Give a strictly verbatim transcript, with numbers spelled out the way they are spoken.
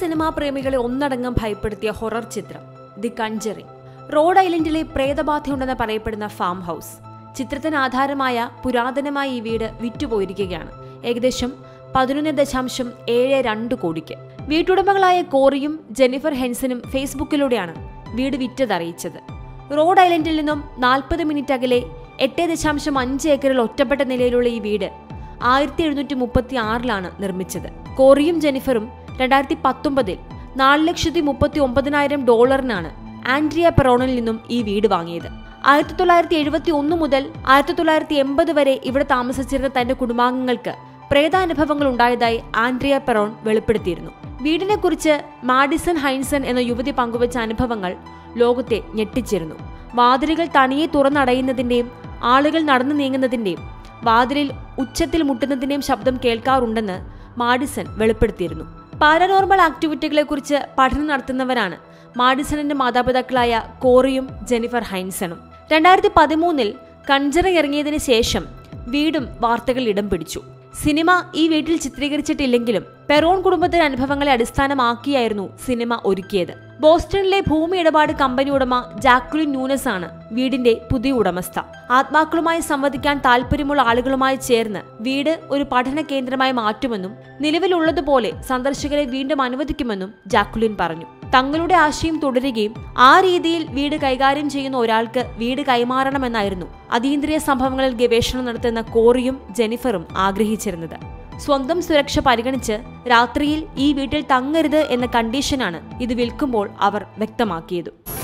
Cinema പ്രേമികളെ ഒന്നടങ്കം ഭയപ്പെടുത്തിയ ഹൊറർ ചിത്രം ദി കൺജറിംഗ്. റോഡ് ഐലൻഡിലെ പ്രേതബാധയുണ്ടെന്ന് പറയപ്പെടുന്ന ഫാം ഹൗസ് ചിത്രത്തിന് ആധാരമായ പുരാതനമായ ഈ വീട് വിറ്റുപോയിരിക്കുകയാണ്. ഏകദേശം പതിനൊന്ന് ദശാംശം ഏഴ് രണ്ട് കോടിക്ക്. വീട്ടുടമകളായ കോറിയും ജെന്നിഫർ ഹെൻസനും ഫേസ്ബുക്കിലൂടെയാണ് വീട് വിറ്റതറിയിച്ചത്. റോഡ് ഐലൻഡിൽ നിന്നും നാൽപ്പത് മിനിറ്റ് അകലെ എട്ട് ദശാംശം അഞ്ച് ഏക്കറിൽ ഒറ്റപ്പെട്ട നിലയിലുള്ള ഈ വീട് ആയിരത്തി എഴുന്നൂറ്റി മുപ്പത്തി ആറിലാണ് നിർമ്മിച്ചത്. കോറിയും ജെന്നിഫറും രണ്ടായിരത്തി പത്തൊമ്പതിൽ നാല് ലക്ഷത്തി മുപ്പത്തി ഒമ്പതിനായിരം ഡോളറിനാണ് ആൻഡ്രിയ പെറോണിൽ നിന്നും ഈ വീട് വാങ്ങിയത്. ആയിരത്തി തൊള്ളായിരത്തി എഴുപത്തി ഒന്ന് മുതൽ ആയിരത്തി തൊള്ളായിരത്തി എൺപത് വരെ ഇവിടെ താമസിച്ചിരുന്ന തന്റെ കുടുംബാംഗങ്ങൾക്ക് പ്രേതാനുഭവങ്ങൾ ഉണ്ടായതായി ആൻഡ്രിയ പെറോൺ വെളിപ്പെടുത്തിയിരുന്നു. വീടിനെ കുറിച്ച് മാഡിസൺ ഹൈൻസൺ എന്ന യുവതി പങ്കുവച്ച അനുഭവങ്ങൾ ലോകത്തെ ഞെട്ടിച്ചിരുന്നു. വാതിലുകൾ തനിയെ തുറന്നടയുന്നതിന്റെയും ആളുകൾ നടന്നു നീങ്ങുന്നതിന്റെയും വാതിലിൽ ഉച്ചത്തിൽ മുട്ടുന്നതിന്റെയും ശബ്ദം കേൾക്കാറുണ്ടെന്ന് മാഡിസൺ വെളിപ്പെടുത്തിയിരുന്നു. പാരനോർമൽ ആക്ടിവിറ്റികളെ കുറിച്ച് പഠനം നടത്തുന്നവരാണ് മാഡിസണിന്റെ മാതാപിതാക്കളായ കോറിയും ജെന്നിഫർ ഹൈൻസണും. രണ്ടായിരത്തി പതിമൂന്നിൽ കൺജറിംഗ് ഇറങ്ങിയതിനു ശേഷം വീടും വാർത്തകൾ ഇടം പിടിച്ചു. സിനിമ ഈ വീട്ടിൽ ചിത്രീകരിച്ചിട്ടില്ലെങ്കിലും പെറോൺ കുടുംബത്തിന്റെ അനുഭവങ്ങളെ അടിസ്ഥാനമാക്കിയായിരുന്നു സിനിമ ഒരുക്കിയത്. ബോസ്റ്റണിലെ ഭൂമി ഇടപാട് കമ്പനി ഉടമ ജാക്വലിൻ ന്യൂനസ് ആണ് വീടിന്റെ പുതിയ ഉടമസ്ഥ. ആത്മാക്കളുമായി സംവദിക്കാൻ താല്പര്യമുള്ള ആളുകളുമായി ചേർന്ന് വീട് ഒരു പഠന കേന്ദ്രമായി മാറ്റുമെന്നും നിലവിലുള്ളതുപോലെ സന്ദർശകരെ വീണ്ടും അനുവദിക്കുമെന്നും ജാക്വലിൻ പറഞ്ഞു. തങ്ങളുടെ ആശയം തുടരുകയും ആ രീതിയിൽ വീട് കൈകാര്യം ചെയ്യുന്ന ഒരാൾക്ക് വീട് കൈമാറണമെന്നായിരുന്നു അതീന്ദ്രിയ സംഭവങ്ങളിൽ ഗവേഷണം നടത്തുന്ന കോറിയും ജെന്നിഫറും ആഗ്രഹിച്ചിരുന്നത്. സ്വന്തം സുരക്ഷ പരിഗണിച്ച് രാത്രിയിൽ ഈ വീട്ടിൽ തങ്ങരുത് എന്ന കണ്ടീഷനാണ് ഇത് വിൽക്കുമ്പോൾ അവർ വ്യക്തമാക്കിയത്.